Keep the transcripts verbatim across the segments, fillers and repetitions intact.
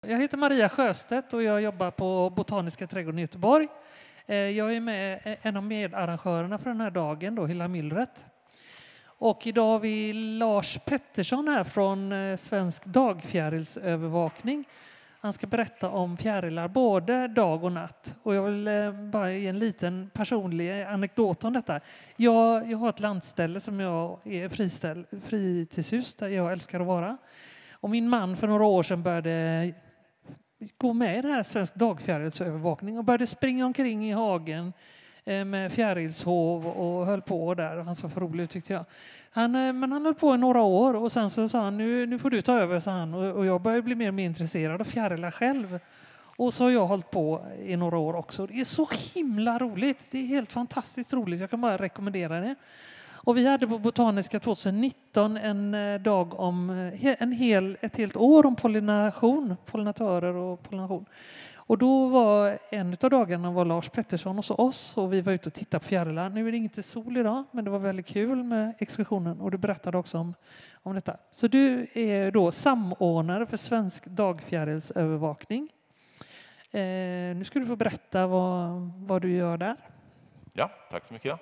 Jag heter Maria Sjöstedt och jag jobbar på Botaniska trädgården i Göteborg. Jag är med en av medarrangörerna för den här dagen, då, Hilla Myllret. Och idag har vi Lars Pettersson här från Svensk dagfjärilsövervakning. Han ska berätta om fjärilar både dag och natt. Och jag vill bara ge en liten personlig anekdot om detta. Jag, jag har ett landställe som jag är friställ, fritidshus där jag älskar att vara. Och min man för några år sedan började gå med i det här Svensk dagfjärilsövervakning och började springa omkring i hagen med fjärilshov och höll på där. Han så för roligt tyckte jag. Han, men han höll på i några år och sen så sa han nu, nu får du ta över, sa han. Och, och jag började bli mer och mer intresserad av fjärilar själv. Och så har jag hållit på i några år också. Det är så himla roligt. Det är helt fantastiskt roligt. Jag kan bara rekommendera det. Och vi hade på Botaniska tjugonitton en dag om en hel, ett helt år om pollination, pollinatörer och pollination. Och då var en av dagarna var Lars Pettersson hos oss och vi var ute och tittade på fjärilar. Nu är det inte sol idag, men det var väldigt kul med exkursionen och du berättade också om, om detta. Så du är då samordnare för Svensk dagfjärilsövervakning. Eh, nu ska du få berätta vad, vad du gör där. Ja, tack så mycket.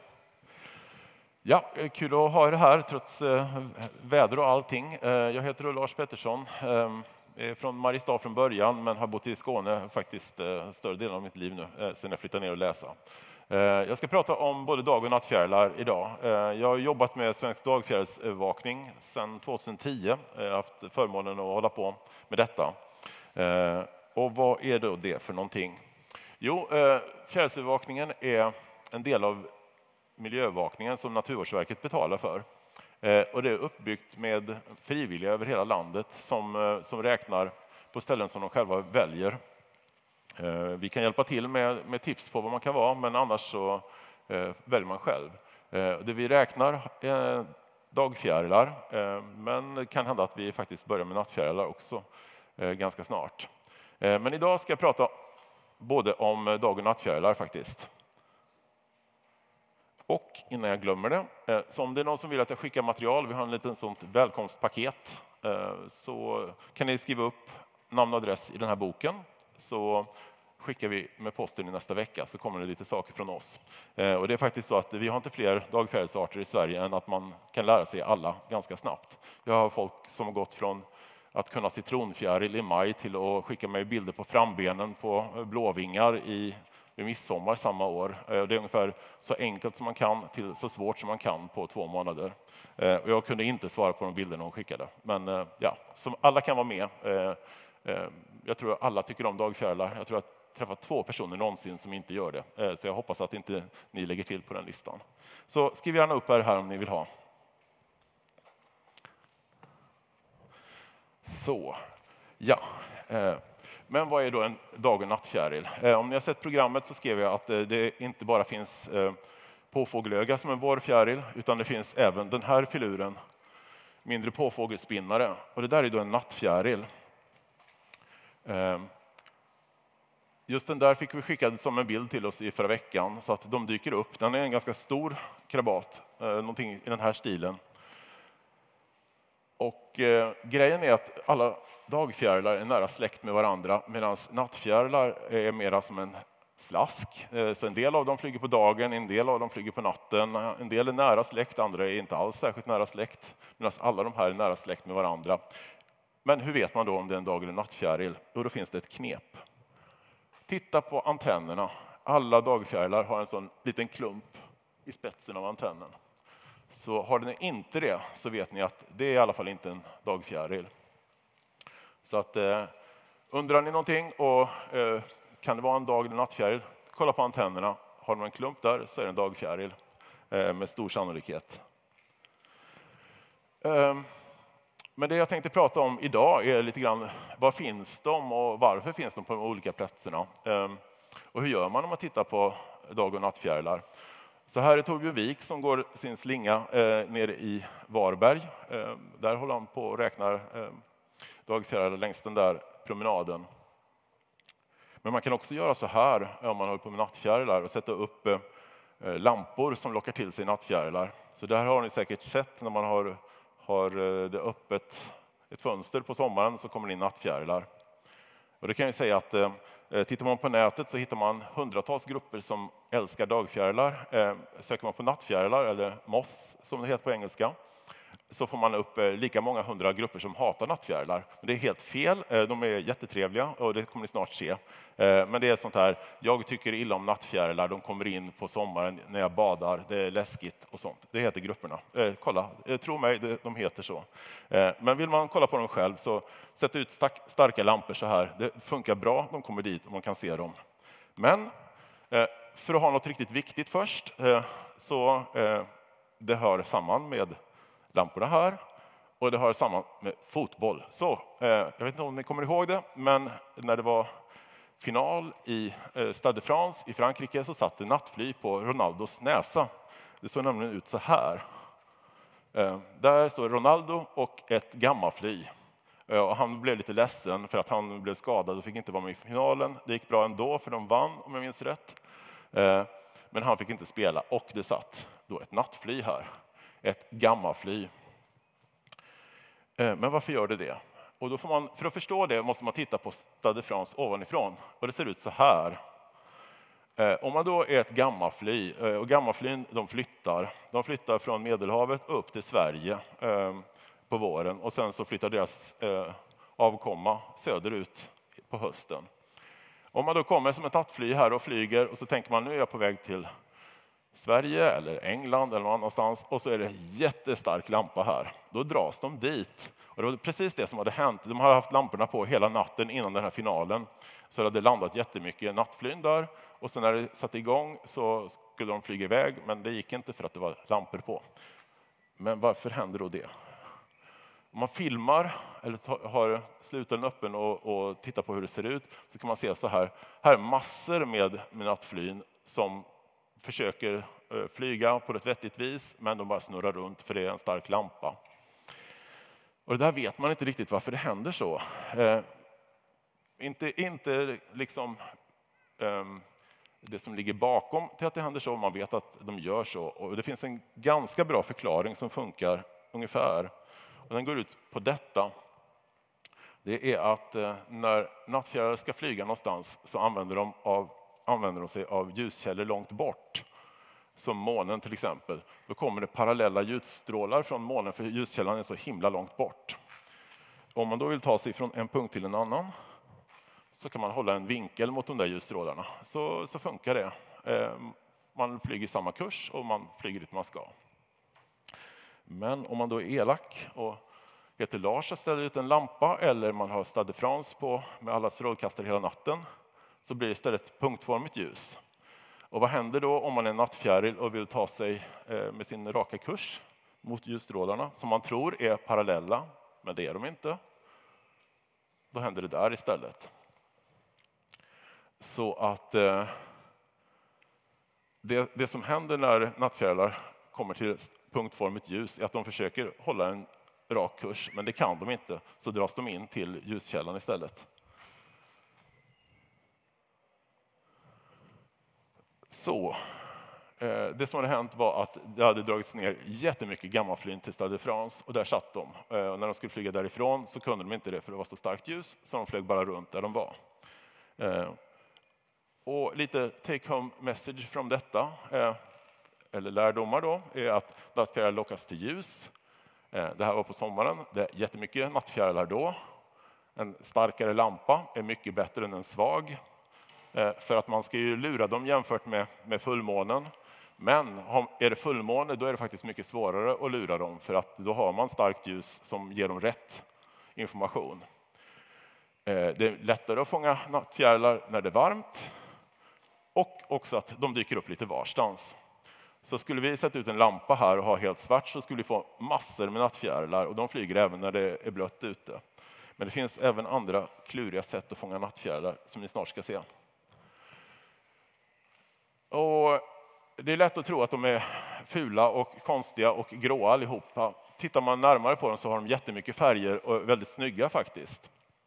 Ja, kul att ha er här trots eh, väder och allting. Eh, jag heter Lars Pettersson. Eh, är från Mariestad från början men har bott i Skåne faktiskt eh, större delen av mitt liv nu eh, sedan jag flyttade ner och läsa. Eh, jag ska prata om både dag- och nattfjärilar idag. Eh, jag har jobbat med Svensk dagfjärilsövervakning sedan tjugohundratio. Jag har haft förmånen att hålla på med detta. Eh, och vad är då det för någonting? Jo, eh, fjärilsövervakningen är en del av miljöövervakningen som Naturvårdsverket betalar för. Eh, och det är uppbyggt med frivilliga över hela landet som, eh, som räknar på ställen som de själva väljer. Eh, vi kan hjälpa till med, med tips på vad man kan vara, men annars så eh, väljer man själv. Eh, det vi räknar är dagfjärilar, eh, men det kan hända att vi faktiskt börjar med nattfjärilar också eh, ganska snart. Eh, men idag ska jag prata både om dag- och nattfjärilar faktiskt. Och innan jag glömmer det, så om det är någon som vill att jag skickar material, vi har en liten sånt välkomstpaket, så kan ni skriva upp namn och adress i den här boken. Så skickar vi med posten i nästa vecka så kommer det lite saker från oss. Och det är faktiskt så att vi har inte fler dagfjärilsarter i Sverige än att man kan lära sig alla ganska snabbt. Jag har folk som har gått från att kunna citronfjäril i maj till att skicka mig bilder på frambenen på blåvingar i vid midsommar samma år. Det är ungefär så enkelt som man kan till så svårt som man kan på två månader. Och jag kunde inte svara på de bilderna hon skickade. Men ja, som alla kan vara med. Jag tror att alla tycker om dagfjärilar. Jag tror att jag träffat två personer någonsin som inte gör det. Så jag hoppas att inte ni lägger till på den listan. Så skriv gärna upp er här om ni vill ha. Så, ja. Men vad är då en dag- och nattfjäril? Om ni har sett programmet så skrev jag att det inte bara finns påfågelöga som en vårfjäril, utan det finns även den här filuren, mindre påfågelspinnare. Och det där är då en nattfjäril. Just den där fick vi skickad som en bild till oss i förra veckan så att de dyker upp. Den är en ganska stor krabat, någonting i den här stilen. Och eh, grejen är att alla dagfjärilar är nära släkt med varandra medan nattfjärilar är mera som en slask. Eh, så en del av dem flyger på dagen, en del av dem flyger på natten. En del är nära släkt, andra är inte alls särskilt nära släkt. Medan alla de här är nära släkt med varandra. Men hur vet man då om det är en dag- eller nattfjäril? Jo, då finns det ett knep. Titta på antennerna. Alla dagfjärilar har en sån liten klump i spetsen av antennen. Så har den inte det så vet ni att det är i alla fall inte en dagfjäril. Så att eh, undrar ni någonting och eh, kan det vara en dag- eller nattfjäril? Kolla på antennerna. Har de en klump där så är det en dagfjäril eh, med stor sannolikhet. Eh, men det jag tänkte prata om idag är lite grann vad finns de och varför finns de på de olika platserna? Eh, och hur gör man om man tittar på dag- och nattfjärilar? Så här är Torbjörn Wik som går sin slinga eh, nere i Varberg. Eh, där håller han på och räknar eh, dagfjärilar längs den där promenaden. Men man kan också göra så här om man håller på med nattfjärilar och sätta upp eh, lampor som lockar till sig nattfjärilar. Så där har ni säkert sett när man har, har det öppet ett fönster på sommaren så kommer det in nattfjärilar. Och det kan jag säga att eh, tittar man på nätet så hittar man hundratals grupper som älskar dagfjärilar. Eh, söker man på nattfjärilar, eller moths som det heter på engelska, så får man upp lika många hundra grupper som hatar nattfjärilar. Men det är helt fel. De är jättetrevliga och det kommer ni snart se. Men det är sånt här, jag tycker illa om nattfjärilar. De kommer in på sommaren när jag badar. Det är läskigt och sånt. Det heter grupperna. Eh, kolla, tro mig, de heter så. Eh, men vill man kolla på dem själv så sätt ut starka lampor så här. Det funkar bra, de kommer dit och man kan se dem. Men eh, för att ha något riktigt viktigt först eh, så eh, det hör samman med lamporna här och det har samman med fotboll. Så, eh, jag vet inte om ni kommer ihåg det, men när det var final i eh, Stade de France i Frankrike så satt det nattfly på Ronaldos näsa. Det såg nämligen ut så här. Eh, där står Ronaldo och ett gammafly. Eh, och han blev lite ledsen för att han blev skadad och fick inte vara med i finalen. Det gick bra ändå för de vann om jag minns rätt. Eh, men han fick inte spela och det satt då ett nattfly här. Ett gammafly. Men varför gör det det? Och då får man, för att förstå det måste man titta på Stade de France ovanifrån. Och det ser ut så här. Om man då är ett gammafly, och gammaflyn de flyttar. De flyttar från Medelhavet upp till Sverige på våren. Och sen så flyttar deras avkomma söderut på hösten. Om man då kommer som ett nattfly här och flyger och så tänker man nu är jag på väg till Sverige eller England eller någon annanstans och så är det jättestark lampa här. Då dras de dit. Och det var precis det som hade hänt. De har haft lamporna på hela natten innan den här finalen. Så det hade landat jättemycket nattflyn där. Och sen när det satte igång så skulle de flyga iväg. Men det gick inte för att det var lampor på. Men varför händer då det? Om man filmar eller har slutaren öppen och, och tittar på hur det ser ut så kan man se så här. Här är massor med, med nattflyn som försöker flyga på ett vettigt vis, men de bara snurrar runt för det är en stark lampa. Och det där vet man inte riktigt varför det händer så. Eh, inte inte liksom eh, det som ligger bakom till att det händer så, man vet att de gör så. Och det finns en ganska bra förklaring som funkar ungefär. Och den går ut på detta. Det är att eh, när nattfjärilar ska flyga någonstans så använder de av använder de sig av ljuskällor långt bort, som månen till exempel. Då kommer det parallella ljusstrålar från månen för ljuskällan är så himla långt bort. Om man då vill ta sig från en punkt till en annan så kan man hålla en vinkel mot de där ljusstrålarna. Så, så funkar det. Man flyger samma kurs och man flyger dit man ska. Men om man då är elak och heter Lars och ställer ut en lampa eller man har Stade de France på med alla strålkastare hela natten så blir det istället punktformigt ljus. Och vad händer då om man är nattfjäril och vill ta sig med sin raka kurs mot ljusstrålarna som man tror är parallella, men det är de inte. Då händer det där istället. Så att eh, det, det som händer när nattfjärilar kommer till punktformigt ljus är att de försöker hålla en rak kurs, men det kan de inte. Så dras de in till ljuskällan istället. Så, eh, det som hade hänt var att det hade dragits ner jättemycket gammaflyn till Stade de France och där satt de. Eh, och när de skulle flyga därifrån så kunde de inte det för det var så starkt ljus så de flög bara runt där de var. Eh, och lite take home message från detta, eh, eller lärdomar då, är att nattfjärilar lockas till ljus. Eh, det här var på sommaren, det är jättemycket nattfjärilar då. En starkare lampa är mycket bättre än en svag. För att man ska ju lura dem jämfört med, med fullmånen. Men är det fullmåne då är det faktiskt mycket svårare att lura dem. För att då har man starkt ljus som ger dem rätt information. Det är lättare att fånga nattfjärilar när det är varmt. Och också att de dyker upp lite varstans. Så skulle vi sätta ut en lampa här och ha helt svart så skulle vi få massor med nattfjärilar. Och de flyger även när det är blött ute. Men det finns även andra kluriga sätt att fånga nattfjärilar som ni snart ska se. Och det är lätt att tro att de är fula och konstiga och gråa allihopa. Tittar man närmare på dem så har de jättemycket färger och är väldigt snygga faktiskt.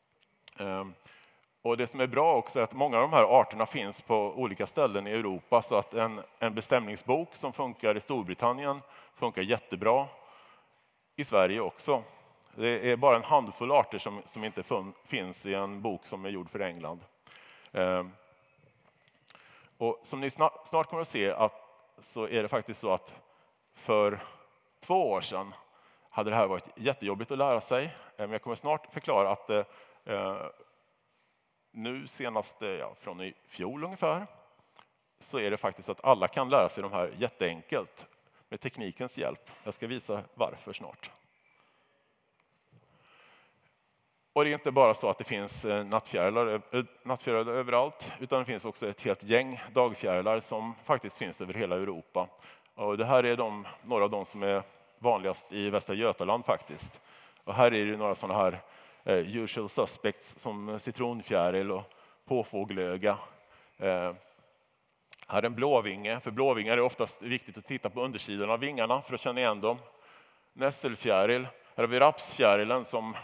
Och det som är bra också är att många av de här arterna finns på olika ställen i Europa. Så att en, en bestämningsbok som funkar i Storbritannien funkar jättebra i Sverige också. Det är bara en handfull arter som, som inte fun, finns i en bok som är gjord för England. Eh, och som ni snart, snart kommer att se att, så är det faktiskt så att för två år sedan hade det här varit jättejobbigt att lära sig. Eh, men jag kommer snart förklara att eh, nu senast ja, från i fjol ungefär så är det faktiskt så att alla kan lära sig de här jätteenkelt med teknikens hjälp. Jag ska visa varför snart. Och det är inte bara så att det finns nattfjärilar, nattfjärilar överallt, utan det finns också ett helt gäng dagfjärilar som faktiskt finns över hela Europa. Och det här är de, några av de som är vanligast i Västra Götaland faktiskt. Och här är det några sådana här eh, usual suspects som citronfjäril och påfågelöga. Eh, här är en blåvinge, för blåvingar är oftast viktigt att titta på undersidan av vingarna för att känna igen dem. Nässelfjäril, här har vi rapsfjärilen som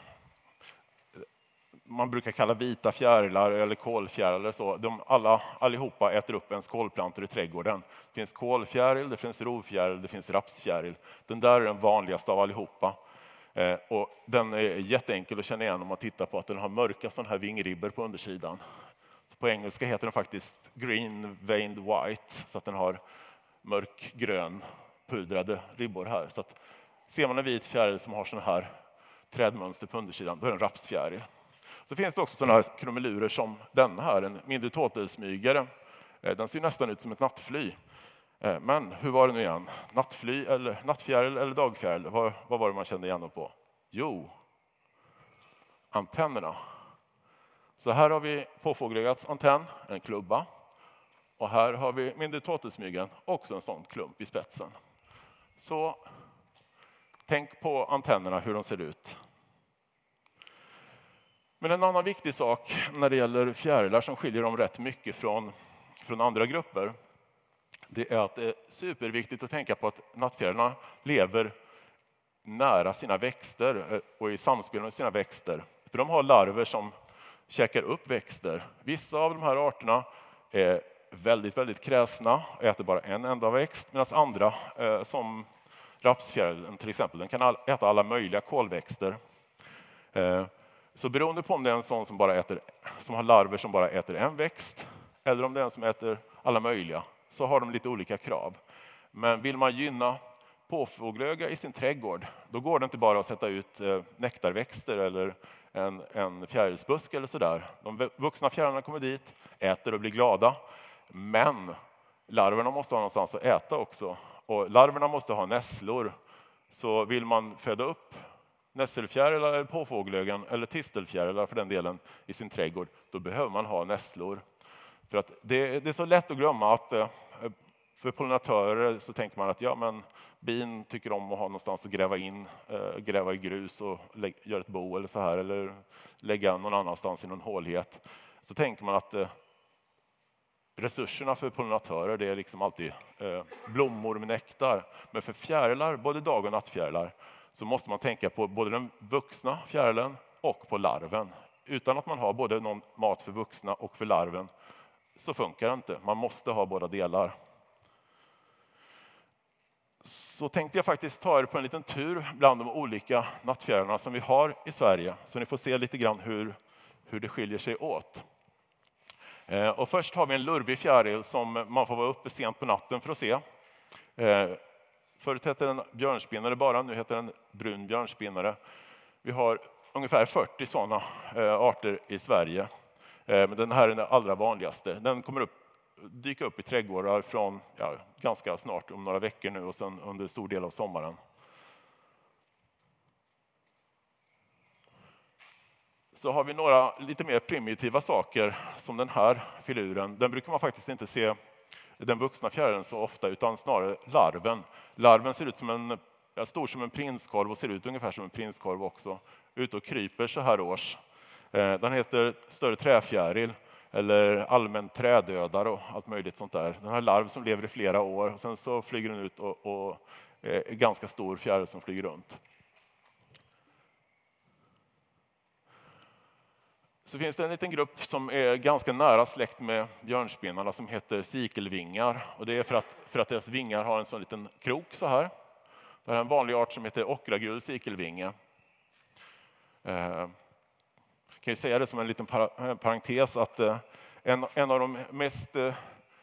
man brukar kalla vita fjärilar eller kolfjärilar. Så. De alla, allihopa äter upp ens kolplantor i trädgården. Det finns kolfjäril, det finns rovfjäril, det finns rapsfjäril. Den där är den vanligaste av allihopa. Eh, och den är jätteenkel att känna igen om man tittar på att den har mörka sådana här vingribbor på undersidan. Så på engelska heter den faktiskt green veined white, så att den har mörkgrön pudrade ribbor här. Så att, ser man en vit fjäril som har sådana här trädmönster på undersidan, då är det en rapsfjäril. Så finns det också sådana här krumelurer som denna här, en mindre tårtelsmygare. Den ser nästan ut som ett nattfly. Men hur var det nu igen? Nattfly eller nattfjäril eller dagfjäril? Vad, vad var det man kände igen dem på? Jo, antennerna. Så här har vi påfågelögats antenn, en klubba. Och här har vi mindre tårtelsmygen, också en sån klump i spetsen. Så tänk på antennerna, hur de ser ut. Men en annan viktig sak när det gäller fjärilar som skiljer dem rätt mycket från, från andra grupper, det är att det är superviktigt att tänka på att nattfjärilarna lever nära sina växter och i samspel med sina växter. För de har larver som käkar upp växter. Vissa av de här arterna är väldigt, väldigt kräsna och äter bara en enda växt, medan andra, som rapsfjärilen till exempel, den kan äta alla möjliga kolväxter. Så beroende på om det är en sån som, bara äter, som har larver som bara äter en växt, eller om det är en som äter alla möjliga, så har de lite olika krav. Men vill man gynna påfågelöga i sin trädgård, då går det inte bara att sätta ut nektarväxter eller en, en fjärilsbusk eller sådär. De vuxna fjärilarna kommer dit, äter och blir glada, men larverna måste ha någonstans att äta också. Och larverna måste ha nässlor, så vill man föda upp nässelfjärilar eller påfågelögan eller tistelfjärilar för den delen i sin trädgård, då behöver man ha nässlor. För att det, det är så lätt att glömma att för pollinatörer så tänker man att ja, men bin tycker om att ha någonstans att gräva in, gräva i grus och lä- göra ett bo eller så här, eller lägga någon annanstans i någon hålighet. Så tänker man att resurserna för pollinatörer, det är liksom alltid blommor med nektar. Men för fjärilar, både dag- och nattfjärilar, så måste man tänka på både den vuxna fjärilen och på larven. Utan att man har både någon mat för vuxna och för larven så funkar det inte. Man måste ha båda delar. Så tänkte jag faktiskt ta er på en liten tur bland de olika nattfjärilarna som vi har i Sverige. Så ni får se lite grann hur, hur det skiljer sig åt. Eh, och först har vi en lurvig fjäril som man får vara uppe sent på natten för att se. Eh, Förut hette den björnspinnare bara, nu heter den brun björnspinnare. Vi har ungefär fyrtio sådana eh, arter i Sverige. Eh, men den här är den allra vanligaste. Den kommer upp, dyka upp i trädgårdar från ja, ganska snart, om några veckor nu och sen under stor del av sommaren. Så har vi några lite mer primitiva saker som den här filuren. Den brukar man faktiskt inte se den vuxna fjärilen så ofta, utan snarare larven. Larven ser ut som en, ja, stor som en prinskorv och ser ut ungefär som en prinskorv också. Ute och kryper så här års. Den heter större träfjäril eller allmän trädödare och allt möjligt sånt där. Den har larv som lever i flera år och sen så flyger den ut och, och är ganska stor fjäril som flyger runt. Så finns det en liten grupp som är ganska nära släkt med björnspinnarna som heter sikelvingar. Och det är för att, för att deras vingar har en sån liten krok så här. Det är en vanlig art som heter ockragul sikelvinge. Eh, kan ju säga det som en liten para- parentes att eh, en, en av de mest, eh,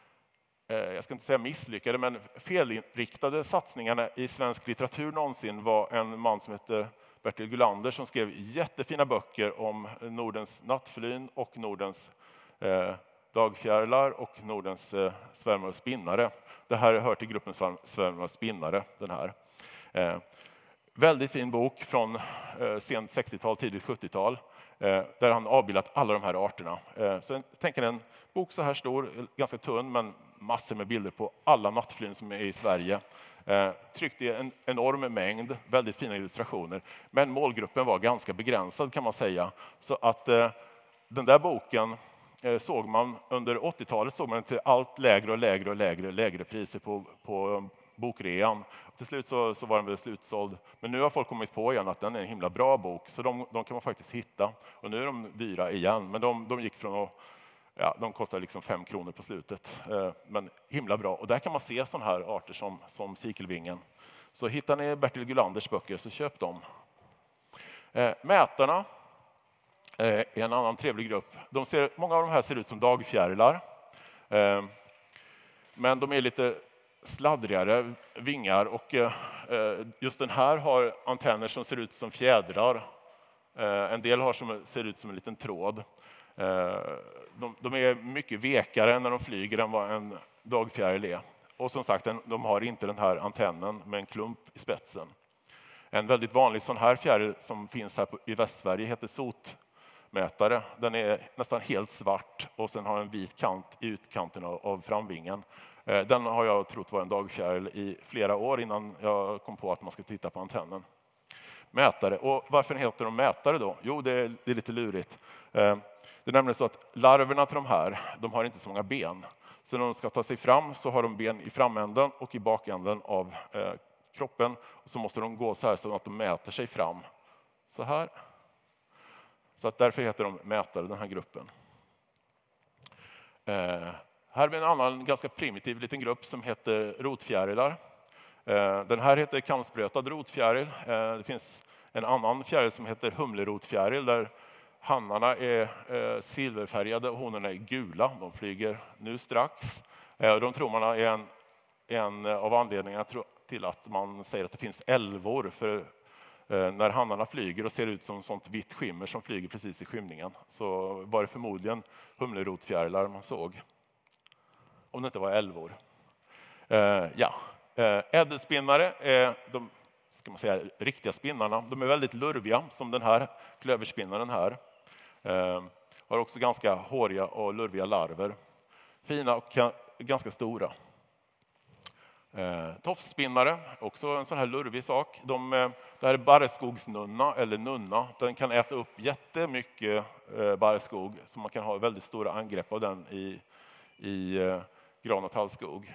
jag ska inte säga misslyckade, men felinriktade satsningarna i svensk litteratur någonsin var en man som hette Bertil Gulander som skrev jättefina böcker om Nordens nattflyn och Nordens eh, dagfjärilar och Nordens eh, svärmar och spinnare. Det här hör till gruppen svärmar och spinnare, den här. Eh, väldigt fin bok från eh, sent sextiotal, tidigt sjuttiotal. Där han avbildat alla de här arterna. Så jag tänker en bok så här stor, ganska tunn, men massor med bilder på alla nattflyn som är i Sverige. Tryckt i en enorm mängd, väldigt fina illustrationer. Men målgruppen var ganska begränsad kan man säga. Så att den där boken såg man under åttiotalet såg man till allt lägre och lägre och lägre, lägre priser på, på bokrean. Till slut så, så var den väl slutsåld. Men nu har folk kommit på igen att den är en himla bra bok. Så de, de kan man faktiskt hitta. Och nu är de dyra igen. Men de, de gick från att, ja, de kostar liksom fem kronor på slutet. Eh, men himla bra. Och där kan man se sådana här arter som, som sikelvingen. Så hittar ni Bertil Gulanders böcker så köp dem. Eh, mätarna eh, är en annan trevlig grupp. De ser, många av de här ser ut som dagfjärilar. Eh, men de är lite sladdrigare vingar och eh, just den här har antenner som ser ut som fjädrar. Eh, en del har som ser ut som en liten tråd. Eh, de, de är mycket vekare när de flyger än vad en dagfjäril är. Och som sagt, de har inte den här antennen med en klump i spetsen. En väldigt vanlig sån här fjäril som finns här på, i Västsverige heter sotmätare. Den är nästan helt svart och sen har en vit kant i utkanten av, av framvingen. Den har jag trott var en dagfjäril i flera år innan jag kom på att man ska titta på antennen. Mätare. Och varför heter de mätare då? Jo, det är, det är lite lurigt. Det är nämligen så att larverna till de här, de har inte så många ben. Så när de ska ta sig fram så har de ben i framänden och i bakänden av eh, kroppen. Och så måste de gå så här så att de mäter sig fram. Så här. Så att därför heter de mätare, den här gruppen. Eh, Här är en annan ganska primitiv liten grupp som heter rotfjärilar. Den här heter kallsprötad rotfjäril. Det finns en annan fjäril som heter humlerotfjäril där hannarna är silverfärgade och honorna är gula. De flyger nu strax. De tror man är en, en av anledningarna till att man säger att det finns älvor. För när hannarna flyger och ser ut som sånt vitt skimmer som flyger precis i skymningen så var det förmodligen humlerotfjärilar man såg. Om det inte var älvor. Eh, ja. eh, ädelspinnare är de ska man säga, riktiga spinnarna. De är väldigt lurviga som den här klöverspinnaren här. Eh, har också ganska håriga och lurviga larver. Fina och ganska stora. Eh, tofsspinnare, också en sån här lurvig sak. De, eh, det här är barrskogsnunna eller nunna. Den kan äta upp jättemycket eh, barrskog så man kan ha väldigt stora angrepp av den i, i eh, gran- och tallskog.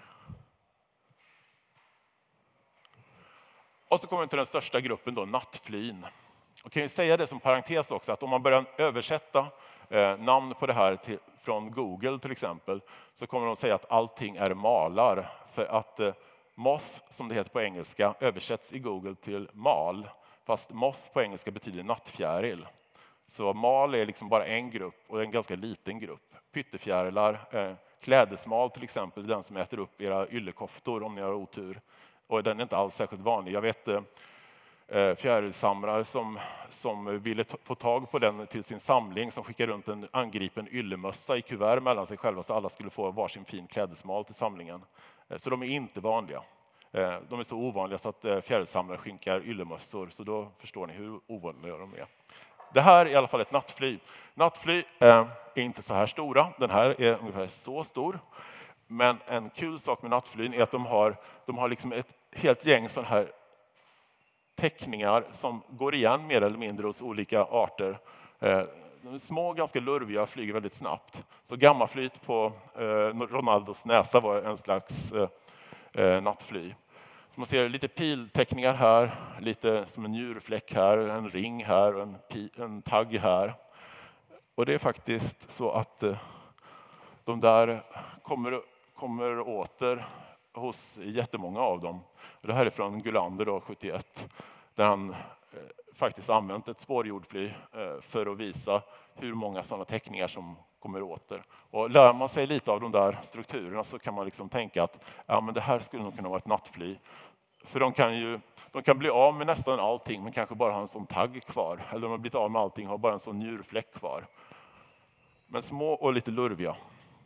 Och så kommer vi till den största gruppen då, nattflyn. Och kan ju säga det som parentes också att om man börjar översätta eh, namn på det här till, från Google till exempel så kommer de säga att allting är malar för att eh, moth som det heter på engelska översätts i Google till mal fast moth på engelska betyder nattfjäril. Så mal är liksom bara en grupp och en ganska liten grupp. Pyttefjärilar, eh, klädesmal till exempel, den som äter upp era yllekoftor om ni har otur. Och den är inte alls särskilt vanlig. Jag vet eh, fjärilsamlare som, som ville t- få tag på den till sin samling som skickade runt en angripen yllemössa i kuvert mellan sig själva så alla skulle få varsin fin klädesmal till samlingen. Eh, så de är inte vanliga. Eh, de är så ovanliga så att eh, fjärilsamlare skickar yllemössor så då förstår ni hur ovanliga de är. Det här är i alla fall ett nattfly. Nattfly eh, är inte så här stora. Den här är ungefär så stor. Men en kul sak med nattflyn är att de har, de har liksom ett helt gäng sådana här teckningar som går igen mer eller mindre hos olika arter. Eh, de är små, ganska lurviga, flyger väldigt snabbt. Så gammaflyt på eh, Ronaldos näsa var en slags eh, nattfly. Så man ser lite pilteckningar här, lite som en djurfläck här, en ring här och en, pi, en tagg här. Och det är faktiskt så att eh, de där kommer, kommer åter hos jättemånga av dem. Det här är från Gulander då, sjuttioett, där han faktiskt använt ett spårjordfly eh, för att visa hur många sådana teckningar som kommer åter. Och lär man sig lite av de där strukturerna så kan man liksom tänka att ja, men det här skulle nog kunna vara ett nattfly. För de kan ju de kan bli av med nästan allting men kanske bara ha en sån tagg kvar. Eller de har blivit av med allting och har bara en sån njurfläck kvar. Men små och lite lurviga.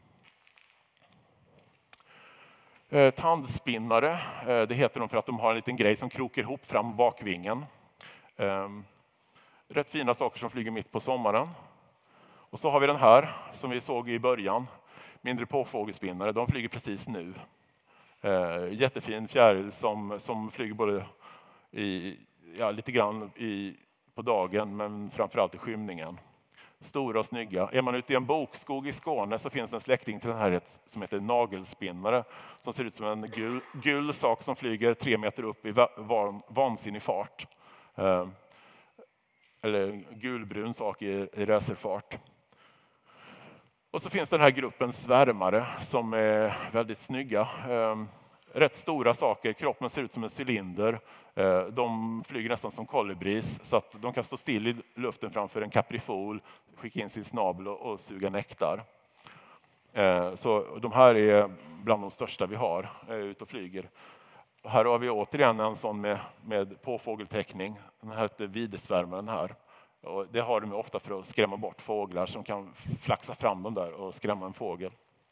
Eh, tandspinnare, eh, det heter de för att de har en liten grej som krokar ihop fram bakvingen. Eh, rätt fina saker som flyger mitt på sommaren. Och så har vi den här som vi såg i början. Mindre påfågelspinnare, de flyger precis nu. Eh, jättefin fjäril som, som flyger både i, ja, lite grann i, på dagen men framförallt i skymningen. Stora och snygga. Är man ute i en bokskog i Skåne så finns det en släkting till den här som heter nagelspinnare som ser ut som en gul, gul sak som flyger tre meter upp i van, vansinnig fart. Eh, eller gulbrun sak i, i racerfart. Och så finns den här gruppen svärmare som är väldigt snygga. Eh, rätt stora saker, kroppen ser ut som en cylinder. Eh, de flyger nästan som kolibris så att de kan stå still i luften framför en kaprifol, skicka in sin snabel och, och suga nektar. Eh, så de här är bland de största vi har eh, ute och flyger. Och här har vi återigen en sån med, med påfågelteckning. Den här heter videsvärmaren här. Och det har de ofta för att skrämma bort fåglar som kan flaxa fram dem där och skrämma en fågel.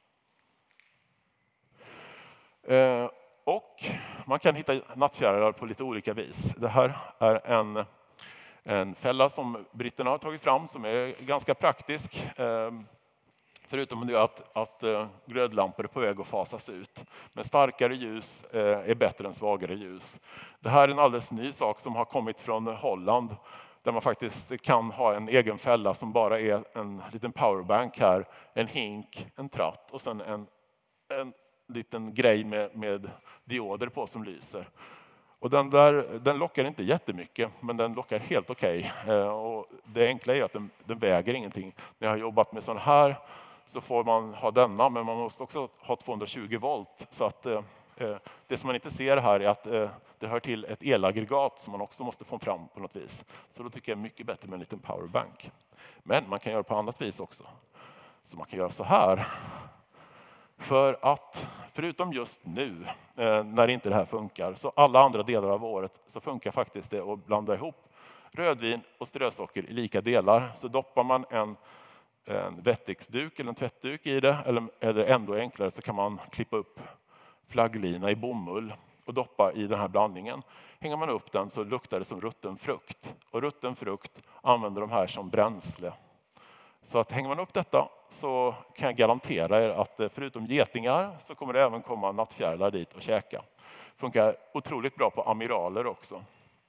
Eh, och man kan hitta nattfjärilar på lite olika vis. Det här är en, en fälla som britterna har tagit fram som är ganska praktisk. Eh, förutom det att, att uh, glödlampor är på väg att fasas ut. Men starkare ljus uh, är bättre än svagare ljus. Det här är en alldeles ny sak som har kommit från Holland. Där man faktiskt kan ha en egen fälla som bara är en liten powerbank här. En hink, en tratt och sen en, en liten grej med, med dioder på som lyser. Och den, där, den lockar inte jättemycket, men den lockar helt okej. Okay. Eh, och det enkla är att den, den väger ingenting. När jag har jobbat med sån här så får man ha denna, men man måste också ha tvåhundratjugo volt. Så att eh, det som man inte ser här är att eh, det hör till ett elaggregat som man också måste få fram på något vis. Så då tycker jag mycket bättre med en liten powerbank. Men man kan göra på annat vis också. Så man kan göra så här. För att förutom just nu eh, när inte det här funkar så alla andra delar av året så funkar faktiskt det att blanda ihop rödvin och strösocker i lika delar. Så doppar man en, en vettexduk eller en tvättduk i det eller, eller ändå enklare så kan man klippa upp flagglina i bomull och doppa i den här blandningen. Hänger man upp den så luktar det som rutten frukt. Och rutten frukt använder de här som bränsle. Så att hänger man upp detta så kan jag garantera er att förutom getingar så kommer det även komma nattfjärilar dit och käka. Funkar otroligt bra på amiraler också.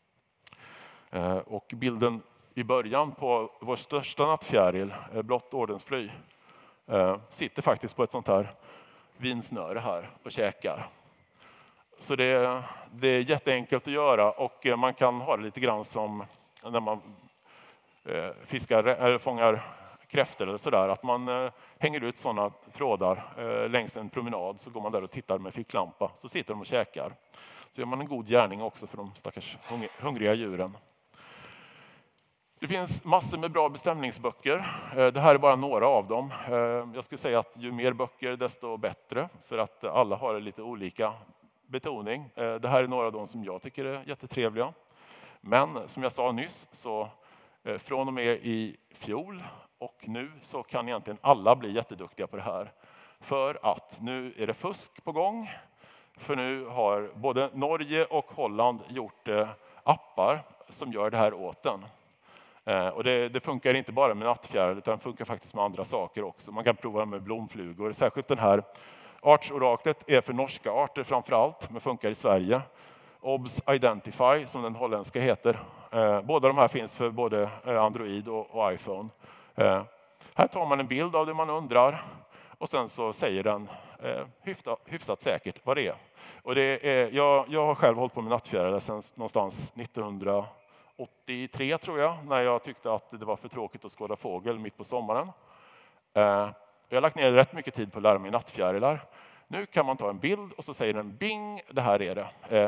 Och bilden i början på vår största nattfjäril, blått ordensfly, sitter faktiskt på ett sånt här vinsnöre här och käkar. Så det, det är jätteenkelt att göra och man kan ha det lite grann som när man fiskar eller fångar kräftor eller sådär. Att man hänger ut sådana trådar längs en promenad så går man där och tittar med ficklampa. Så sitter de och käkar. Så gör man en god gärning också för de stackars hungriga djuren. Det finns massor med bra bestämningsböcker. Det här är bara några av dem. Jag skulle säga att ju mer böcker desto bättre. För att alla har lite olika betoning. Det här är några av dem som jag tycker är jättetrevliga. Men som jag sa nyss så från och med i fjol och nu så kan egentligen alla bli jätteduktiga på det här. För att nu är det fusk på gång. För nu har både Norge och Holland gjort appar som gör det här åt den. Och det, det funkar inte bara med nattfjäril utan det funkar faktiskt med andra saker också. Man kan prova med blomflugor. Särskilt den här artsoraklet är för norska arter framför allt, men funkar i Sverige. Obs Identify som den holländska heter. Båda de här finns för både Android och, och iPhone. Här tar man en bild av det man undrar och sen så säger den hyfsat, hyfsat säkert vad det är. Och det är jag, jag har själv hållit på med nattfjärilar sedan någonstans nittonhundraåttiotre tror jag, när jag tyckte att det var för tråkigt att skåda fågel mitt på sommaren. Jag har lagt ner rätt mycket tid på att lära mig nattfjärilar. Nu kan man ta en bild och så säger den bing, det här är det.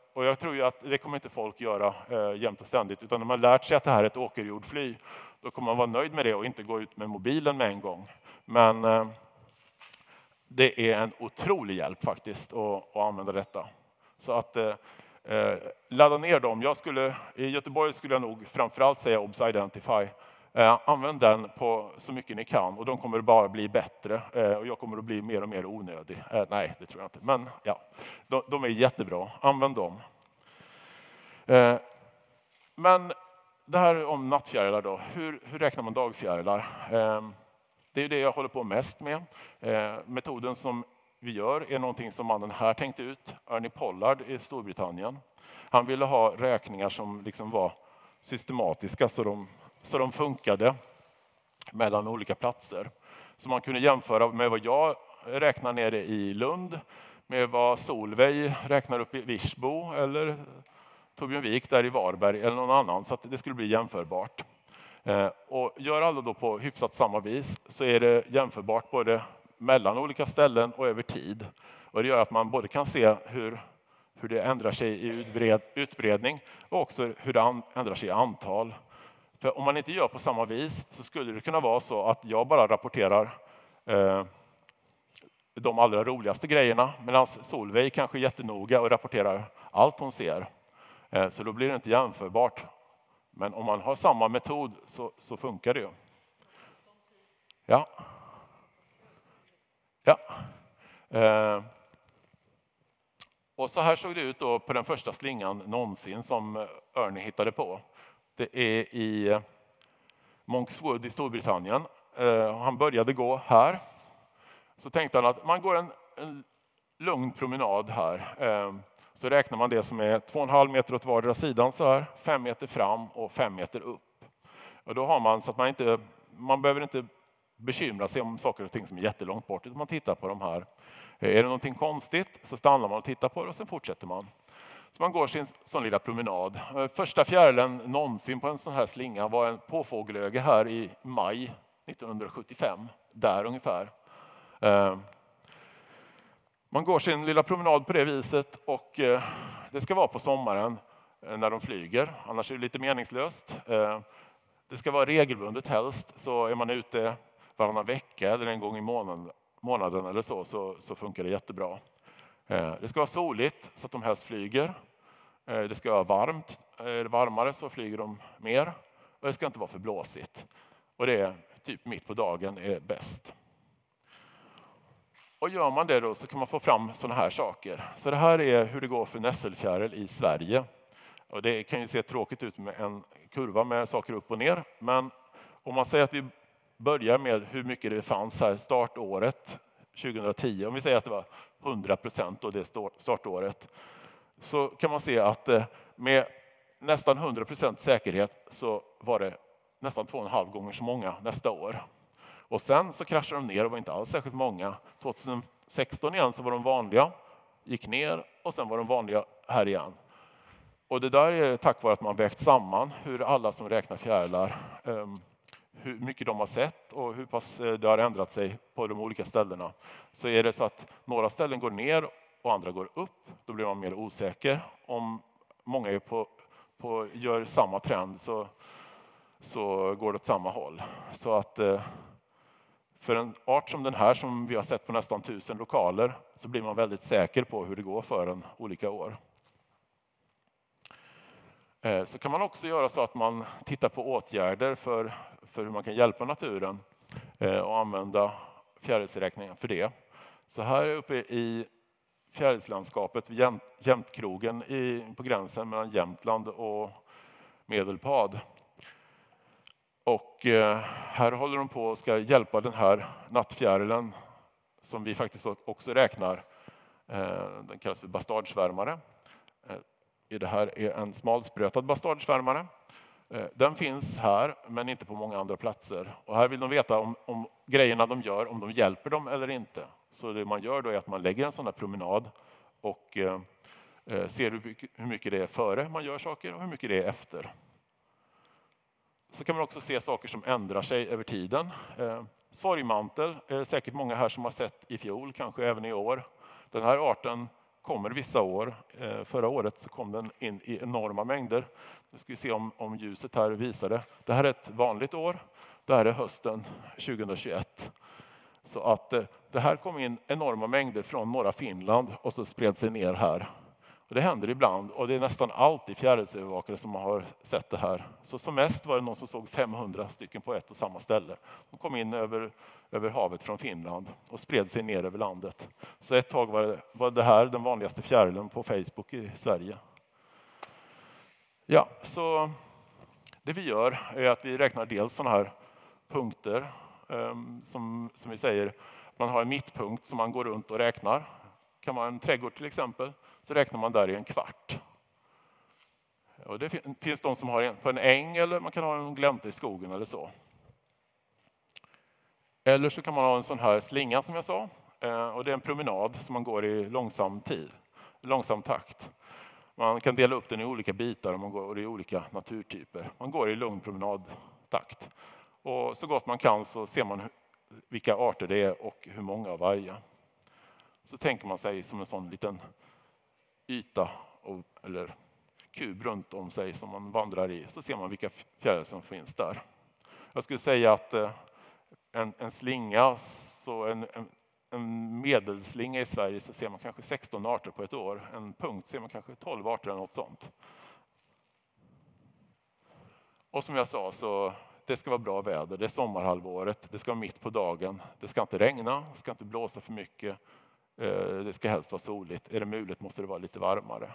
och jag tror ju att det kommer inte folk göra eh, jämt och ständigt, utan när man lärt sig att det här är ett åkerjordfly, då kommer man vara nöjd med det och inte gå ut med mobilen med en gång. Men eh, det är en otrolig hjälp faktiskt att, att använda detta. Så att eh, ladda ner dem. Jag skulle, i Göteborg skulle jag nog framförallt säga Obs Identify. Eh, använd den på så mycket ni kan och de kommer bara bli bättre. Eh, och jag kommer att bli mer och mer onödig. Eh, nej, det tror jag inte. Men ja, de, de är jättebra. Använd dem. Eh, men det här om nattfjärilar då. Hur, hur räknar man dagfjärilar? Eh, det är det jag håller på mest med. Eh, metoden som vi gör är någonting som mannen här tänkte ut. Ernie Pollard i Storbritannien. Han ville ha räkningar som liksom var systematiska så de, så de funkade mellan olika platser. Så man kunde jämföra med vad jag räknar nere i Lund med vad Solveig räknar upp i Virsbo eller Torbjörn Wik där i Varberg eller någon annan, så att det skulle bli jämförbart. Eh, och gör alla då på hyfsat samma vis så är det jämförbart både mellan olika ställen och över tid. Och det gör att man både kan se hur, hur det ändrar sig i utbred, utbredning och också hur det an, ändrar sig i antal. För om man inte gör på samma vis så skulle det kunna vara så att jag bara rapporterar eh, de allra roligaste grejerna, medan Solveig kanske är jättenoga och rapporterar allt hon ser. Eh, så då blir det inte jämförbart. Men om man har samma metod så, så funkar det ju. Ja. Ja. Eh. Och så här såg det ut då på den första slingan någonsin som Ernie hittade på. Det är i Monkswood i Storbritannien. Eh, han började gå här. Så tänkte han att man går en, en lugn promenad här. Eh, så räknar man det som är två och en halv meter åt vardera sidan så här. Fem meter fram och fem meter upp. Och då har man så att man inte, man behöver inte bekymra sig om saker och ting som är jättelångt bort. Utan man tittar på de här. Är det någonting konstigt så stannar man och tittar på det och sen fortsätter man. Så man går sin sån lilla promenad. Första fjärilen någonsin på en sån här slinga var en påfågelöga här i maj nittonhundrasjuttiofem. Där ungefär. Man går sin lilla promenad på det viset och det ska vara på sommaren när de flyger. Annars är det lite meningslöst. Det ska vara regelbundet helst, så är man ute varannan vecka eller en gång i månaden, månaden eller så, så, så funkar det jättebra. Det ska vara soligt så att de helst flyger. Det ska vara varmt. Är det varmare så flyger de mer. Och det ska inte vara för blåsigt. Och det är typ mitt på dagen är bäst. Och gör man det då så kan man få fram såna här saker. Så det här är hur det går för nässelfjäril i Sverige. Och det kan ju se tråkigt ut med en kurva med saker upp och ner. Men om man säger att vi börjar med hur mycket det fanns här startåret tjugohundratio. Om vi säger att det var hundra procent då det startåret. Så kan man se att med nästan hundra procent säkerhet så var det nästan två och en halv gånger så många nästa år. Och sen så kraschade de ner och var inte alls särskilt många. tjugohundrasexton igen så var de vanliga, gick ner och sen var de vanliga här igen. Och det där är tack vare att man vägt samman hur alla som räknar fjärilar, hur mycket de har sett och hur pass det har ändrat sig på de olika ställena. Så är det så att några ställen går ner och andra går upp, då blir man mer osäker. Om många är på, på, gör samma trend så, så går det åt samma håll. Så att för en art som den här som vi har sett på nästan tusen lokaler så blir man väldigt säker på hur det går för en olika år. Så kan man också göra så att man tittar på åtgärder för, för hur man kan hjälpa naturen och använda fjärilsräkningen för det. Så här uppe i fjärilslandskapet vid Jämtkrogen i, på gränsen mellan Jämtland och Medelpad. Och eh, här håller de på och ska hjälpa den här nattfjärilen som vi faktiskt också räknar. Eh, den kallas för bastardsvärmare. Eh, det här är en smalsprötad bastardsvärmare. Eh, den finns här men inte på många andra platser. Och här vill de veta om, om grejerna de gör, om de hjälper dem eller inte. Så det man gör då är att man lägger en sån här promenad och eh, ser hur mycket, hur mycket det är före man gör saker och hur mycket det är efter. Så kan man också se saker som ändrar sig över tiden. Eh, sorgmantel är säkert många här som har sett i fjol, kanske även i år. Den här arten kommer vissa år. Förra året så kom den in i enorma mängder. Nu ska vi se om, om ljuset här visar det. Det här är ett vanligt år. Det här är hösten tjugohundratjugoett. Så att det här kom in enorma mängder från norra Finland och så spred sig ner här. Och det händer ibland och det är nästan alltid fjärilsövervakare som har sett det här. Så som mest var det någon som såg femhundra stycken på ett och samma ställe. De kom in över, över havet från Finland och spred sig ner över landet. Så ett tag var det, var det här den vanligaste fjärilen på Facebook i Sverige. Ja, så det vi gör är att vi räknar dels sådana här punkter um, som, som vi säger. Man har en mittpunkt som man går runt och räknar. Kan man ha en trädgård till exempel, så räknar man där i en kvart. Och det finns de som har en på en äng eller man kan ha en glänta i skogen eller så. Eller så kan man ha en sån här slinga som jag sa. Och det är en promenad som man går i långsam tid, långsam takt. Man kan dela upp den i olika bitar och man går i olika naturtyper. Man går i lugn promenadtakt. Och så gott man kan så ser man vilka arter det är och hur många av varje. Så tänker man sig som en sån liten yta eller kub runt om sig som man vandrar i. Så ser man vilka fjärilar som finns där. Jag skulle säga att en, en slinga, så en, en, en medelslinga i Sverige så ser man kanske sexton arter på ett år. En punkt ser man kanske tolv arter eller något sånt. Och som jag sa så det ska vara bra väder. Det är sommarhalvåret. Det ska vara mitt på dagen. Det ska inte regna. Det ska inte blåsa för mycket. Det ska helst vara soligt. Är det möjligt måste det vara lite varmare.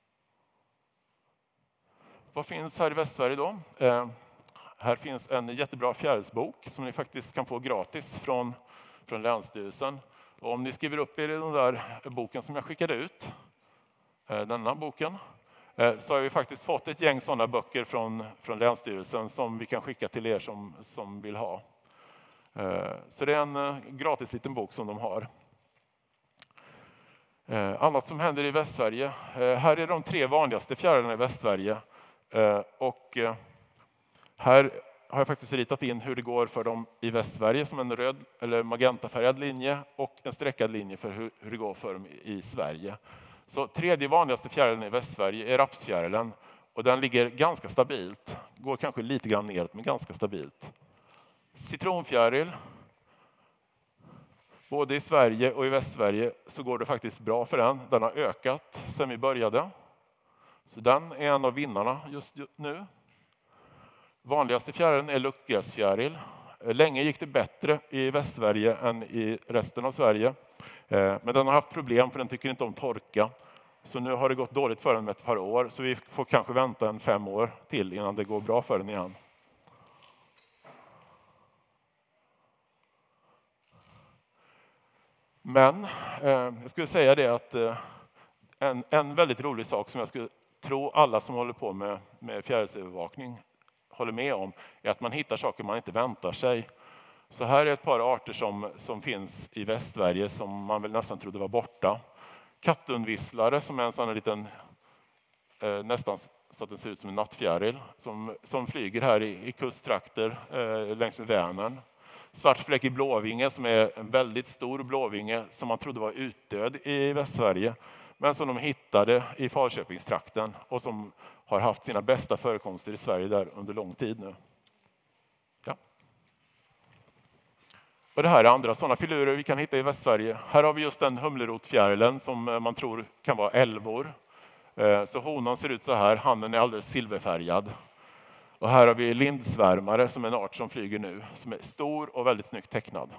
Vad finns här i Västsverige då? Eh, här finns en jättebra fjärilsbok som ni faktiskt kan få gratis från, från Länsstyrelsen. Och om ni skriver upp er i den där boken som jag skickade ut, eh, denna boken, eh, så har vi faktiskt fått ett gäng sådana böcker från, från Länsstyrelsen som vi kan skicka till er som, som vill ha. Eh, så det är en eh, gratis liten bok som de har. Eh, annat som händer i Västsverige. Eh, här är de tre vanligaste fjärilarna i Västsverige. Eh, och eh, här har jag faktiskt ritat in hur det går för dem i Västsverige som en röd eller magentafärgad linje och en streckad linje för hur, hur det går för dem i, i Sverige. Så tredje vanligaste fjärilen i Västsverige är rapsfjärilen och den ligger ganska stabilt. Går kanske lite grann neråt men ganska stabilt. Citronfjäril. Både i Sverige och i Västsverige så går det faktiskt bra för den. Den har ökat sedan vi började. Så den är en av vinnarna just nu. Vanligaste fjärilen är luckgräsfjäril. Länge gick det bättre i Västsverige än i resten av Sverige. Men den har haft problem för den tycker inte om torka. Så nu har det gått dåligt för den med ett par år. Så vi får kanske vänta en fem år till innan det går bra för den igen. Men eh, jag skulle säga det att eh, en, en väldigt rolig sak som jag skulle tro alla som håller på med, med fjärilsövervakning håller med om är att man hittar saker man inte väntar sig. Så här är ett par arter som, som finns i Västsverige som man väl nästan trodde var borta. Kattundvisslare som är en sån här liten, eh, nästan så att den ser ut som en nattfjäril som, som flyger här i, i kusttrakter eh, längs med Vänern. Svartfläckig blåvinge som är en väldigt stor blåvinge som man trodde var utdöd i Västsverige. Men som de hittade i Falköpingstrakten och som har haft sina bästa förekomster i Sverige där under lång tid nu. Ja. Och det här är andra sådana filurer vi kan hitta i Västsverige. Här har vi just den humlerotfjärilen som man tror kan vara älvor. Så honan ser ut så här, hannen är alldeles silverfärgad. Och här har vi lindsvärmare som är en art som flyger nu, som är stor och väldigt snyggt tecknad.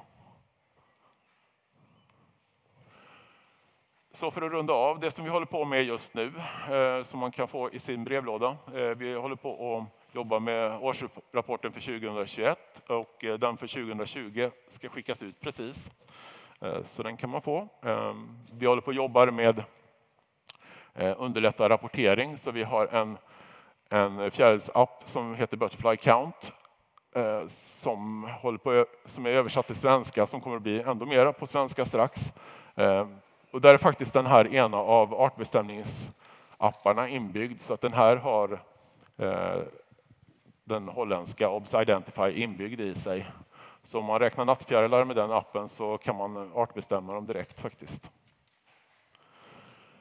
Så för att runda av det som vi håller på med just nu, eh, som man kan få i sin brevlåda. Eh, vi håller på att jobba med årsrapporten för tjugohundratjugoett och eh, den för tjugohundratjugo ska skickas ut precis. Eh, så den kan man få. Eh, vi håller på att jobba med eh, underlätta rapportering, så vi har en En fjärilsapp som heter Butterfly Count eh, som, håller på, som är översatt till svenska som kommer att bli ändå mer på svenska strax. Eh, och där är faktiskt den här ena av artbestämningsapparna inbyggd så att den här har eh, den holländska Obs Identify inbyggd i sig. Så om man räknar nattfjärilar med den appen så kan man artbestämma dem direkt faktiskt.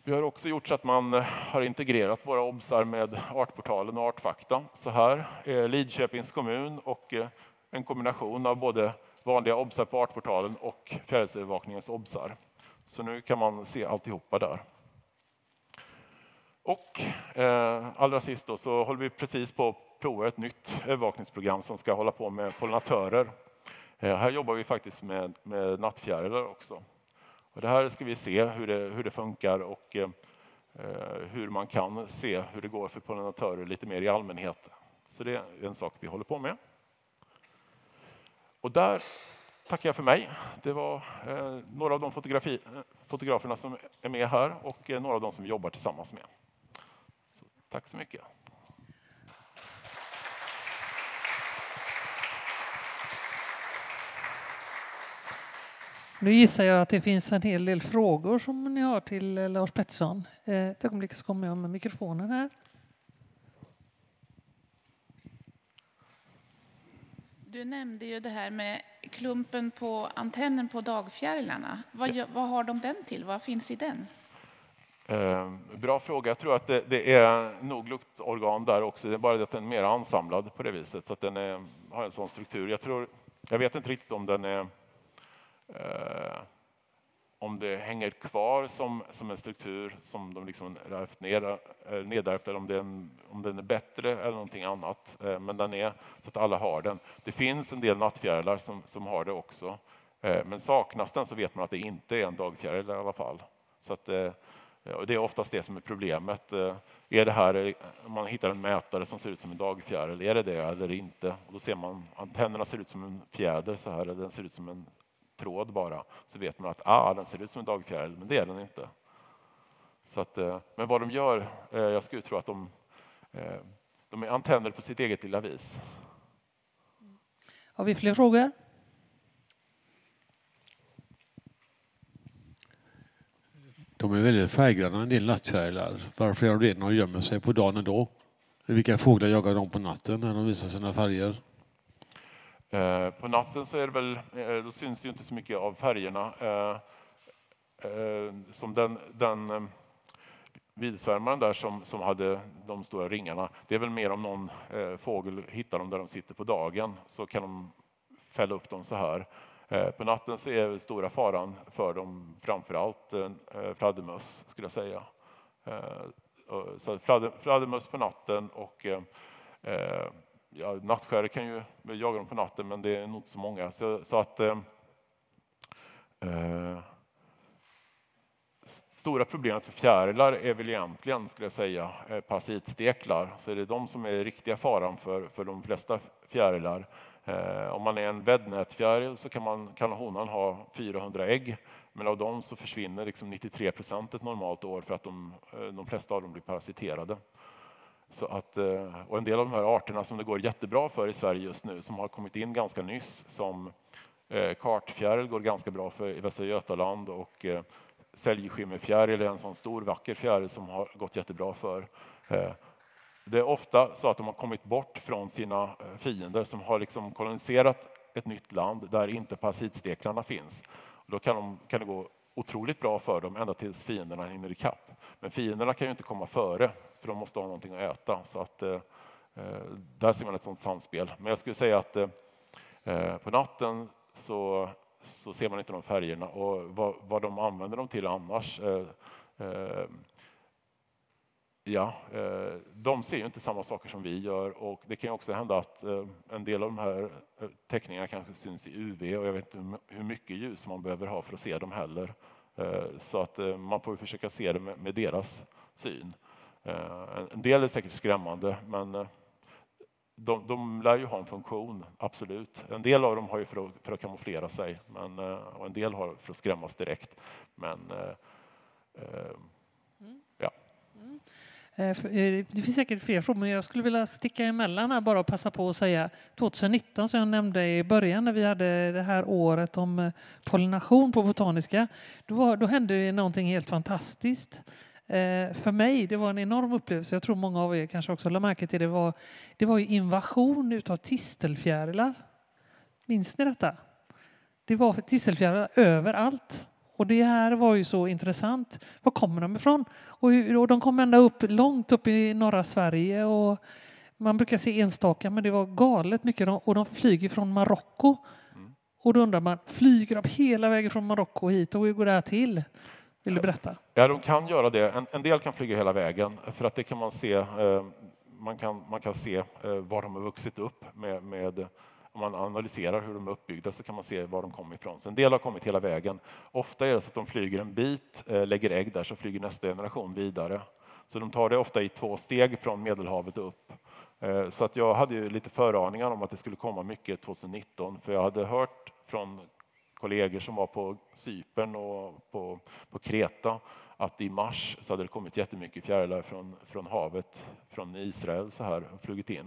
Vi har också gjort så att man har integrerat våra obsar med Artportalen och Artfakta. Så här är Lidköpings kommun och en kombination av både vanliga obsar på Artportalen och fjärilsövervakningens obsar. Så nu kan man se alltihopa där. Och eh, allra sist då, så håller vi precis på att prova ett nytt övervakningsprogram som ska hålla på med pollinatörer. Eh, här jobbar vi faktiskt med, med nattfjärilar också. Och det här ska vi se hur det, hur det funkar och eh, hur man kan se hur det går för pollinatörer lite mer i allmänhet. Så det är en sak vi håller på med. Och där tackar jag för mig. Det var eh, några av de fotografi, fotograferna som är med här och eh, några av de som vi jobbar tillsammans med. Så, tack så mycket. Nu gissar jag att det finns en hel del frågor som ni har till Lars Pettersson. Ett ögonblick så kommer jag med mikrofonen här. Du nämnde ju det här med klumpen på antennen på dagfjärilarna. Vad, ja. vad har de den till? Vad finns i den? Eh, bra fråga. Jag tror att det, det är nog luktorgan där också. Det är bara det att den är mer ansamlad på det viset. Så att den är, har en sån struktur. Jag, tror, jag vet inte riktigt om den är... Eh, om det hänger kvar som, som en struktur som de liksom ärvt ner, nedärvt, eller om den, om den är bättre eller någonting annat. Eh, men den är så att alla har den. Det finns en del nattfjärilar som, som har det också. Eh, men saknas den så vet man att det inte är en dagfjäril i alla fall. Så att, eh, och det är oftast det som är problemet. Eh, är det här, om man hittar en mätare som ser ut som en dagfjäril, är det det eller inte? Och då ser man antennerna ser ut som en fjäder så här, eller den ser ut som en tråd bara, så vet man att ah, den ser ut som en dagfjäril, men det är den inte. Så att, men vad de gör, jag skulle tro att de, de är antenner på sitt eget lilla vis. Har vi fler frågor? De är väldigt färggranna, en del nattfjärilar. Varför gör de det när de gömmer sig på dagen ändå? Vilka fåglar jagar de på natten när de visar sina färger? På natten så är det väl, då syns det ju inte så mycket av färgerna. Som den, den vidsvärmaren där som, som hade de stora ringarna. Det är väl mer om någon fågel hittar dem där de sitter på dagen, så kan de fälla upp dem så här. På natten så är stora faran för dem framförallt fladdermöss, skulle jag säga. Så fladdermöss på natten och ja, nattskärare kan ju jaga dem på natten, men det är nog inte så många. Så, så att eh, stora problemet för fjärilar är väl egentligen, skulle jag säga, eh, parasitsteklar. Så är det de som är riktiga faran för, för de flesta fjärilar. Eh, om man är en bäddnätfjäril så kan, man, kan honan ha fyrahundra ägg. Men av dem så försvinner liksom nittiotre procent ett normalt år för att de, de flesta av dem blir parasiterade. Så att, och en del av de här arterna som det går jättebra för i Sverige just nu, som har kommit in ganska nyss, som eh, kartfjäril går ganska bra för i Västra Götaland, och eh, säljskimmerfjäril är en sån stor vacker fjäril som har gått jättebra för. Eh, det är ofta så att de har kommit bort från sina fiender som har liksom koloniserat ett nytt land där inte parasitsteklarna finns. Och då kan, de, kan det gå otroligt bra för dem ända tills fienderna hinner ikapp. Men fienderna kan ju inte komma före, för de måste ha någonting att äta. Så att, eh, där ser man ett sånt samspel. Men jag skulle säga att eh, på natten så, så ser man inte de färgerna. Och vad, vad de använder dem till annars... Eh, eh, ja, eh, de ser ju inte samma saker som vi gör. Och det kan ju också hända att eh, en del av de här teckningarna kanske syns i U V. Och jag vet inte hur mycket ljus man behöver ha för att se dem heller. Eh, så att eh, man får försöka se det med, med deras syn. En del är säkert skrämmande, men de, de lär ju ha en funktion, absolut. En del av dem har ju för att, för att kamouflera sig, men, och en del har för att skrämmas direkt. Men eh, ja. Mm. Det finns säkert fler frågor, men jag skulle vilja sticka emellan här bara och passa på att säga tjugonitton, som jag nämnde i början när vi hade det här året om pollination på Botaniska. Då, var, då hände det någonting helt fantastiskt. Eh, för mig, det var en enorm upplevelse. Jag tror många av er kanske också lade märke till det. Var, det var ju invasion utav tistelfjärilar. Minns ni detta? Det var tistelfjärilar överallt. Och det här var ju så intressant. Var kommer de ifrån? Och, och de kom ända upp, långt upp i norra Sverige. Och man brukar se enstaka, men det var galet mycket. Och de flyger från Marocko. Mm. Och då undrar man, flyger de hela vägen från Marocko hit? Och hur går det här till? Vill du berätta? Ja, de kan göra det. En, en del kan flyga hela vägen. För att det kan man se... Eh, man, kan, man kan se eh, var de har vuxit upp med... med om man analyserar hur de är uppbyggda så kan man se var de kommer ifrån. Så en del har kommit hela vägen. Ofta är det så att de flyger en bit, eh, lägger ägg där, så flyger nästa generation vidare. Så de tar det ofta i två steg från Medelhavet upp. Eh, så att jag hade ju lite föraningar om att det skulle komma mycket tjugonitton. För jag hade hört från kollegor som var på Cypern och på, på Kreta att i mars så hade det kommit jättemycket fjärilar från, från havet, från Israel så här, och flugit in.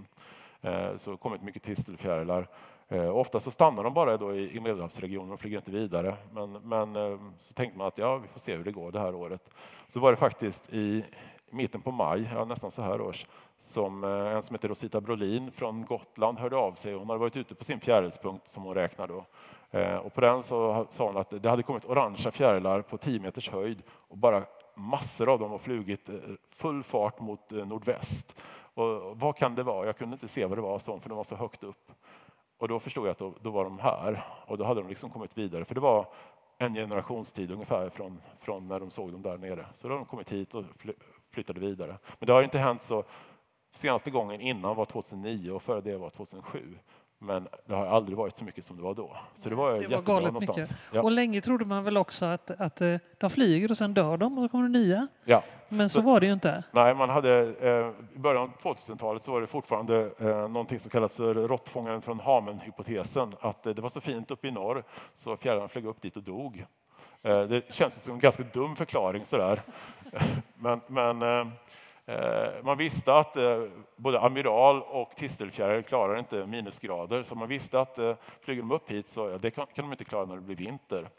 Så det kommit mycket tistelfjärilar. Ofta så stannar de bara då i Medelhavsregionen och flyger inte vidare. Men, men så tänkte man att ja, vi får se hur det går det här året. Så var det faktiskt i mitten på maj, ja, nästan så här års, som en som heter Rosita Brolin från Gotland hörde av sig. Hon hade varit ute på sin fjärilspunkt som hon räknade då. Och på den så sa hon att det hade kommit orangea fjärilar på tio meters höjd och bara massor av dem har flugit full fart mot nordväst. Och vad kan det vara? Jag kunde inte se vad det var som, för de var så högt upp. Och då förstod jag att då, då var de här. Och då hade de liksom kommit vidare. För det var en generationstid ungefär från, från när de såg dem där nere. Så då har de kommit hit och flyttade vidare. Men det har inte hänt så. Senaste gången innan var tjugohundranio och före det var tjugohundrasju. Men det har aldrig varit så mycket som det var då. Så det var, det jättebra var galet någonstans. Mycket. Ja. Och länge trodde man väl också att, att de flyger och sen dör de och så kommer det nya. Ja. Men så, så var det ju inte. Nej, man hade, eh, i början av tvåtusentalet så var det fortfarande eh, någonting som kallas för råttfångaren från Hamen-hypotesen. Att eh, det var så fint uppe i norr så fjärilarna flög upp dit och dog. Eh, det känns som en ganska dum förklaring sådär. men men eh, man visste att eh, både amiral och tistelfjäril klarar inte minusgrader. Så man visste att eh, flyger de upp hit så ja, det kan, kan de inte klara när det blir vinter.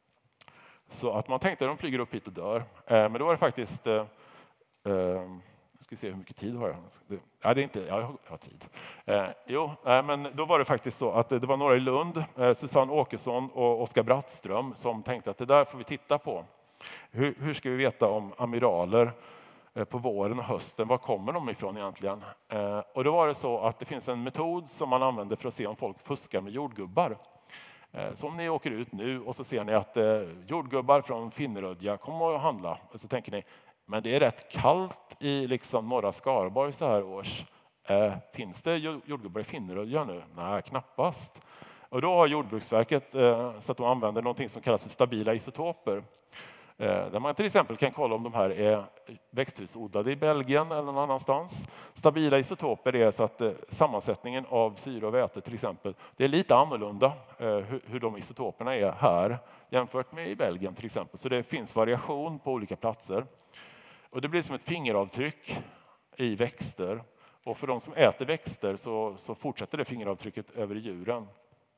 Så att man tänkte att de flyger upp hit och dör. Eh, men då var det faktiskt... Eh, eh, ska vi se hur mycket tid har jag? Det, ja, det är inte... Ja, jag har tid. Eh, jo, eh, men då var det faktiskt så att det var några i Lund, eh, Susanne Åkesson och Oskar Brattström, som tänkte att det där får vi titta på. Hur, hur ska vi veta om amiraler eh, på våren och hösten? Var kommer de ifrån egentligen? Eh, och då var det så att det finns en metod som man använder för att se om folk fuskar med jordgubbar. Så om ni åker ut nu och så ser ni att eh, jordgubbar från Finnerödja kommer att handla. Så tänker ni, men det är rätt kallt i liksom norra Skaraborg så här års. Eh, finns det jordgubbar i Finnerödja nu? Nej, knappast. Och då har Jordbruksverket eh, så att de använder någonting som kallas för stabila isotoper. Eh, där man till exempel kan kolla om de här är växthusodlade i Belgien eller någon annanstans. Stabila isotoper är så att eh, sammansättningen av syre och väte till exempel, det är lite annorlunda eh, hur, hur de isotoperna är här jämfört med i Belgien till exempel. Så det finns variation på olika platser. Och det blir som ett fingeravtryck i växter. Och för de som äter växter så, så fortsätter det fingeravtrycket över i djuren.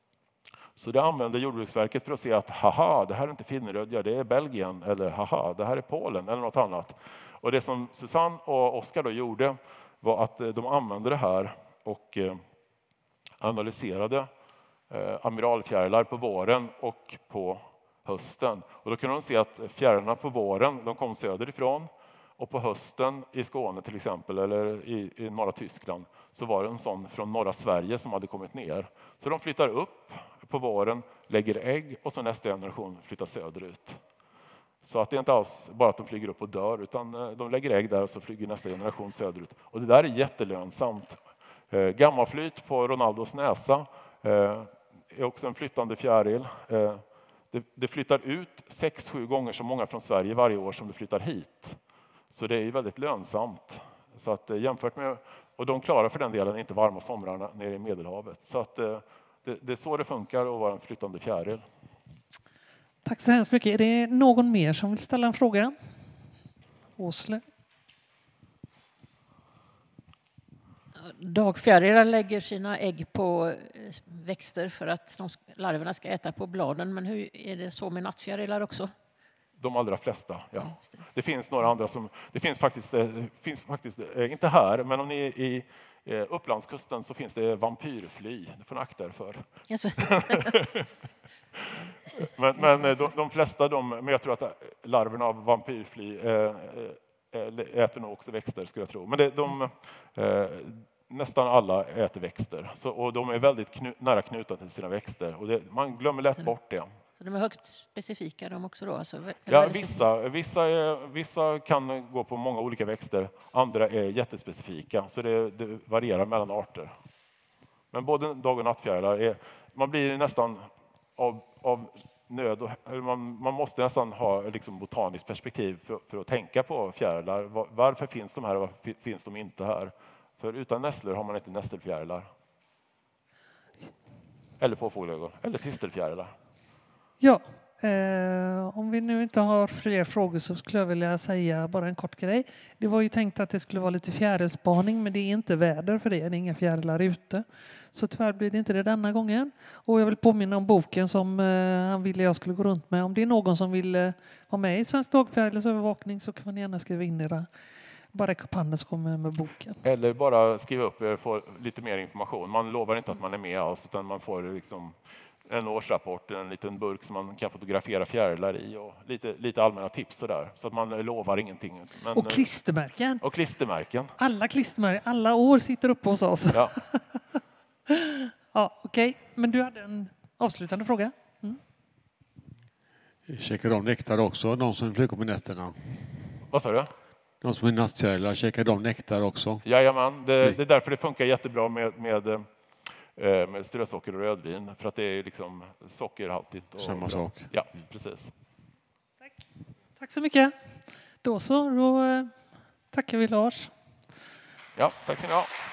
Så det använder Jordbruksverket för att se att haha, det här är inte Finnerödja, det är Belgien, eller haha, det här är Polen eller något annat. Och det som Susanne och Oskar då gjorde var att de använde det här och eh, analyserade eh, amiralfjärilar på våren och på hösten. Och då kunde de se att fjärilarna på våren, de kom söderifrån. Och på hösten i Skåne till exempel, eller i, i norra Tyskland, så var det en sån från norra Sverige som hade kommit ner. Så de flyttar upp på våren, lägger ägg och så nästa generation flyttar söderut. Så att det är inte alls bara att de flyger upp och dör, utan de lägger ägg där och så flyger nästa generation söderut. Och det där är jättelönsamt. Eh, Gammaflyt på Ronaldos näsa eh, är också en flyttande fjäril. Eh, det, det flyttar ut sex, sju gånger så många från Sverige varje år som det flyttar hit. Så det är ju väldigt lönsamt. Så att jämfört med, och de klarar för den delen inte varma somrarna nere i Medelhavet. Så att det, det är så det funkar att vara en flyttande fjäril. Tack så hemskt mycket. Är det någon mer som vill ställa en fråga? Åsle? Dagfjärilar lägger sina ägg på växter för att de, larverna ska äta på bladen. Men hur är det så med nattfjärilar också? De allra flesta, ja. Det finns några andra som... Det finns faktiskt, det finns faktiskt inte här, men om ni är i Upplandskusten så finns det vampyrfly. Det får ni akta er för. Alltså. Men, men de, de flesta, de, men jag tror att larverna av vampyrfly äh, äter nog också växter, skulle jag tro. Men det, de, äh, nästan alla äter växter. Så, och de är väldigt knu, nära knutna till sina växter. Och det, man glömmer lätt bort det. Så de är högt specifika de också då? Alltså, ja, vissa, vissa, är, vissa kan gå på många olika växter. Andra är jättespecifika. Så det, det varierar mellan arter. Men både dag- och nattfjärilar är... Man blir nästan av, av nöd... Och, man, man måste nästan ha liksom botaniskt perspektiv för, för att tänka på fjärilar. Var, varför finns de här och varför finns de inte här? För utan nässlor har man inte nästelfjärilar. Eller påfågelögon. Eller tistelfjärilar. Ja, eh, om vi nu inte har fler frågor så skulle jag vilja säga bara en kort grej. Det var ju tänkt att det skulle vara lite fjärilspaning, men det är inte väder för det. Det är inga fjärilar ute. Så tyvärr blir det inte det denna gången. Och jag vill påminna om boken som eh, han ville jag skulle gå runt med. Om det är någon som vill eh, vara med i Svensk dagfjärilsövervakning så kan man gärna skriva in era. Bara räcka upp handen så kommer jag med boken. Eller bara skriva upp och få lite mer information. Man lovar inte att man är med alls, utan man får liksom en årsrapport, en liten burk som man kan fotografera fjärilar i och lite, lite allmänna tips så där. Så att man lovar ingenting. Men, och klistermärken. Och klistermärken. Alla klistermärken, alla år sitter uppe hos oss. Ja, ja okej. Okay. Men du hade en avslutande fråga? Mm. Käkar de nektar också, de som flyger på nätterna? Vad sa du? De som är nattfjärilar, käkar de nektar också? Jajamän, det, det är därför det funkar jättebra med, med, med strösocker och rödvin. För att det är liksom sockerhaltigt. Och samma bra. sak. Ja, precis. Tack. Tack så mycket. Då så, då tackar vi Lars. Ja, tack ska ni ha.